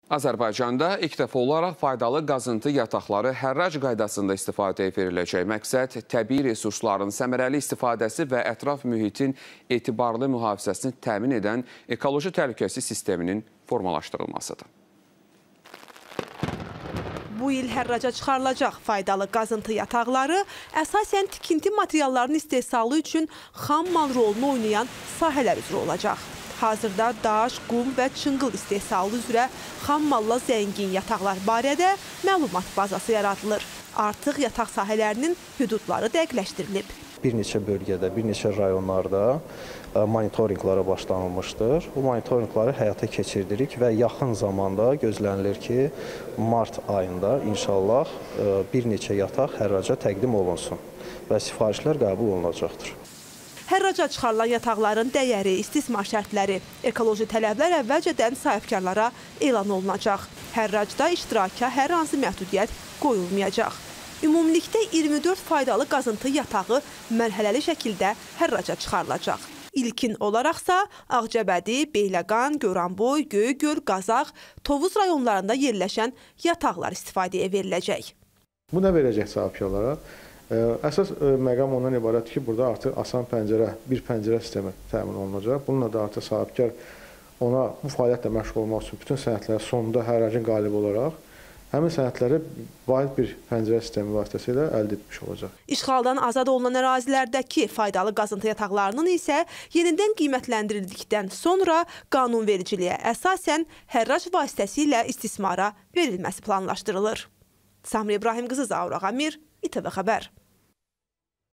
Azərbaycanda ilk dəfə olaraq faydalı qazıntı yataqları hərrac qaydasında istifadəyə veriləcək. Məqsəd təbii resursların səmərəli istifadəsi və ətraf mühitin etibarlı mühafizəsini təmin edən ekoloji təhlükəsizlik sisteminin formalaşdırılmasıdır. Bu il hərraca çıxarılacaq faydalı qazıntı yataqları əsasən tikinti materiallarının istehsalı üçün xam mal rolunu oynayan sahələr üzrə olacaq. Hazırda daş, qum və çınqıl istehsalı üzrə xam malla zəngin yataqlar barədə məlumat bazası yaradılır. Artıq yataq sahələrinin hüdudları dəqiqləşdirilib. Bir neçə bölgədə, bir neçə rayonlarda monitorinqlara başlanılmışdır. Bu monitorinqları həyata keçirdirik və yaxın zamanda gözlənilir ki, mart ayında inşallah bir neçə yataq hərraca təqdim olunsun və sifarişlər qəbul olunacaqdır. Hərraca çıxarılan yataqların dəyəri, istismar şərtləri, ekoloji tələblər əvvəlcədən sahibkarlara elan olunacaq. Hərracda iştiraka hər hansı məhdudiyyət qoyulmayacaq. Ümumilikdə 24 faydalı qazıntı yatağı mərhələli şəkildə hərraca çıxarılacaq. İlkin olaraqsa Ağcabədi, Beyləqan, Goranboy, Göygöl, Qazaq, Tovuz rayonlarında yerləşən yataqlar istifadəyə veriləcək. Bu nə verəcək sahibkarlara? Əsas məqam ondan ibarətdir ki, burada artıq asan pəncərə, bir pəncərə sistemi təmin olunacaq. Bununla da artıq sahibkar ona bu fəaliyyətlə məşğul olmaq üçün bütün sənədləri sonunda hərracın qalibi olaraq həmin sənədləri vahid bir pəncərə sistemi vasitəsilə əldə etmiş olacaq. İşğaldan azad olunan ərazilərdəki faydalı qazıntı yataqlarının isə yenidən qiymətləndirildikdən sonra qanunvericiliyə əsasən hərrac vasitəsilə istismara verilməsi planlaşdırılır. Samir İbrahim qızı, Zaur Ağamir, İTV Xəbər.